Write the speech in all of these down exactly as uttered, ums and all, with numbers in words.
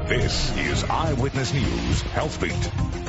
This is Eyewitness News Health Beat.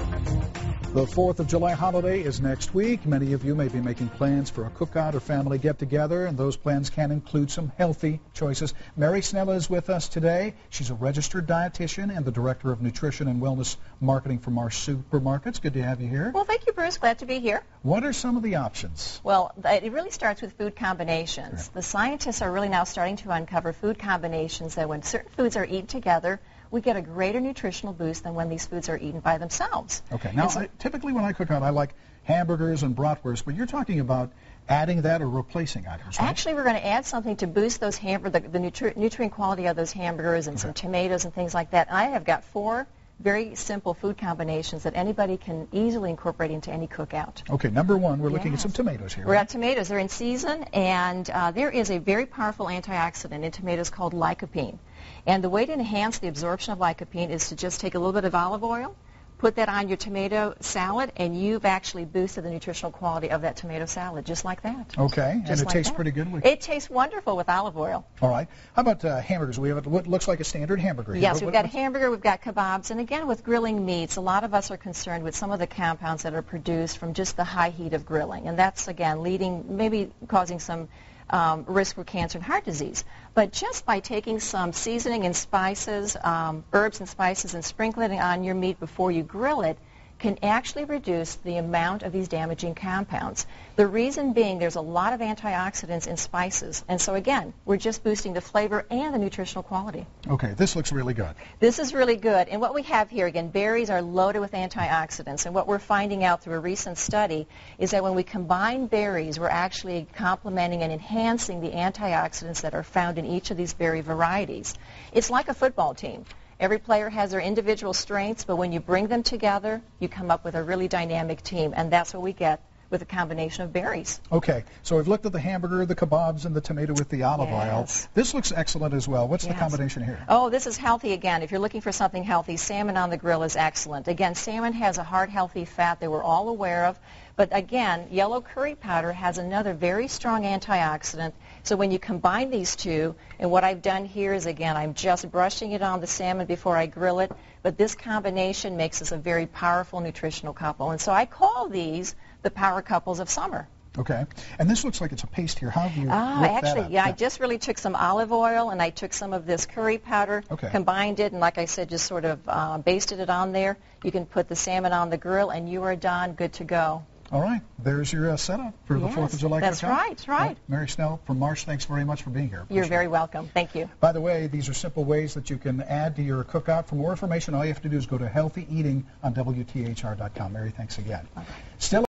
The fourth of July holiday is next week. Many of you may be making plans for a cookout or family get-together, and those plans can include some healthy choices. Mary Snella is with us today. She's a registered dietitian and the Director of Nutrition and Wellness Marketing for Marsh Supermarkets. Good to have you here. Well, thank you, Bruce. Glad to be here. What are some of the options? Well, it really starts with food combinations. Sure. The scientists are really now starting to uncover food combinations that when certain foods are eaten together, we get a greater nutritional boost than when these foods are eaten by themselves. Okay. Now, so, I, typically when I cook out, I like hamburgers and bratwurst, but you're talking about adding that or replacing items, right? Actually, we're going to add something to boost those hamburger, the, the nutri nutrient quality of those hamburgers and Okay. some tomatoes and things like that. I have got four very simple food combinations that anybody can easily incorporate into any cookout. Okay, number one, we're looking at Yes. some tomatoes here. We're right? at tomatoes. They're in season, and uh, there is a very powerful antioxidant in tomatoes called lycopene. And the way to enhance the absorption of lycopene is to just take a little bit of olive oil, put that on your tomato salad, and you've actually boosted the nutritional quality of that tomato salad, just like that. Okay, and Just it like tastes that. pretty good. We- It tastes wonderful with olive oil. All right. How about uh, hamburgers? We have what looks like a standard hamburger here. Yes, What- we've what- got what's- hamburger, we've got kebabs, and again with grilling meats, a lot of us are concerned with some of the compounds that are produced from just the high heat of grilling, and that's again leading, maybe causing some um, risk for cancer and heart disease. But just by taking some seasoning and spices, um, herbs and spices, and sprinkling it on your meat before you grill it, can actually reduce the amount of these damaging compounds. The reason being there's a lot of antioxidants in spices, and so again, we're just boosting the flavor and the nutritional quality. Okay, this looks really good. This is really good, and what we have here, again, berries are loaded with antioxidants, and what we're finding out through a recent study is that when we combine berries, we're actually complementing and enhancing the antioxidants that are found in each of these berry varieties. It's like a football team. Every player has their individual strengths, but when you bring them together, you come up with a really dynamic team, and that's what we get with a combination of berries. Okay, so we've looked at the hamburger, the kebabs, and the tomato with the olive Yes. oil. This looks excellent as well. What's the Yes. combination here? Oh, this is healthy again. If you're looking for something healthy, salmon on the grill is excellent. Again, salmon has a heart healthy fat that we're all aware of. But again, yellow curry powder has another very strong antioxidant. So when you combine these two, and what I've done here is, again, I'm just brushing it on the salmon before I grill it. But this combination makes us a very powerful nutritional couple. And so I call these the power couples of summer. Okay, and this looks like it's a paste here. How have you Ah, whipped that actually, up? yeah, I just really took some olive oil and I took some of this curry powder, Okay. combined it, and like I said, just sort of uh, basted it on there. You can put the salmon on the grill, and you are done, good to go. All right, there's your uh, setup for the Yes, fourth of July that's cookout. right, that's right. Uh, Mary Snell from Marsh, thanks very much for being here. You're Appreciate very it. welcome. Thank you. By the way, these are simple ways that you can add to your cookout. For more information, all you have to do is go to healthy eating on W T H R dot com. Mary, thanks again. Still